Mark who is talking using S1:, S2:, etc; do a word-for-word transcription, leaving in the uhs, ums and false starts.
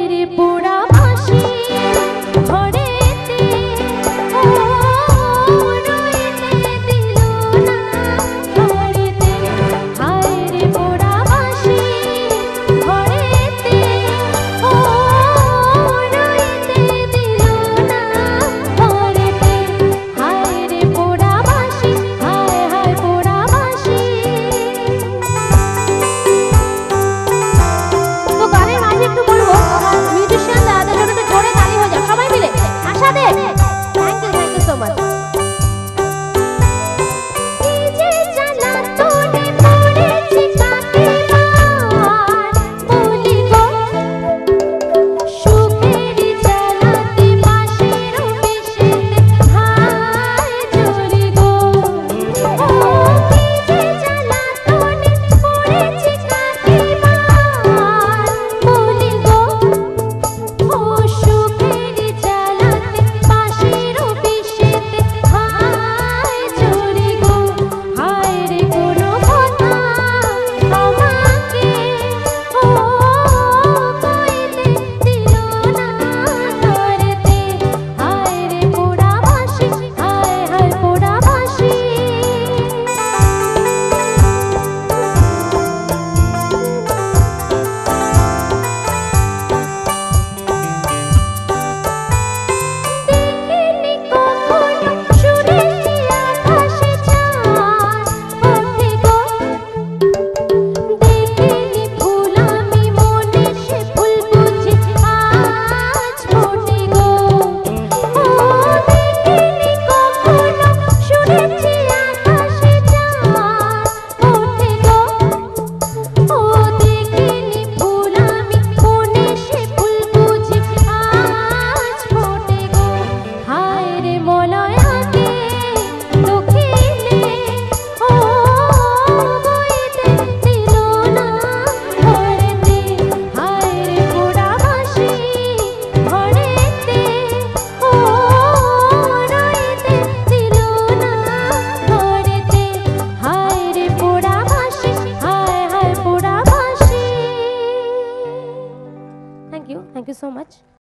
S1: রে পোড়া বাঁশি ঘরেতে ও রইতে দিল না ঘরেতে। হায় রে পোড়া বাঁশি ঘরেতে ও রইতে দিল না ঘরেতে। হায় রে পোড়া বাঁশি, হায় হায় পোড়া বাঁশি। তো গানের মাঝে একটু বলবো মিউজিশিয়ান দাদাদের জন্য একটু জোরে তালি হয়ে যাও সবাই মিলে। আশা দে, thank you thank you so much. যে জ্বালাতনে পড়েছি কাকে আর বলিব, সুখের জ্বালাতে বাঁশের বিষেতে হায় জ্বলি গো। ও যে জ্বালাতনে পড়েছি কাকে আর বলিব, ও সুখের জ্বালাতে বাঁশের বিষেতে হায় জ্বলি গো। হায় রে কোনো কথা আমাকে ও কইতে দিল না ঘরেতে। হায় রে পোড়া বাঁশি, হায় হায় পোড়া বাঁশি। দেখিনি কখনো শুনেছি আকাশে চাঁদ ওঠে গো, দেখিনি ফুল আমি মনে সে ফুল বুঝি আজ ফোটে গো। ও দেখিনি কখনো শুনেছি আকাশে চাঁদ ওঠে গো, ও দেখিনি ফুল আমি মনে সে ফুল বুঝি আজ ফোটে গো। হায় রে মলয়াতে দক্ষিণে ও বইতে দিল না ঘরেতে। হায় রে পোড়া বাঁশি ঘরেতে ও রইতে দিল না ঘরেতে। হায় রে পোড়া বাঁশি, হায় হায় পোড়া বাঁশি। Thank you thank you so much.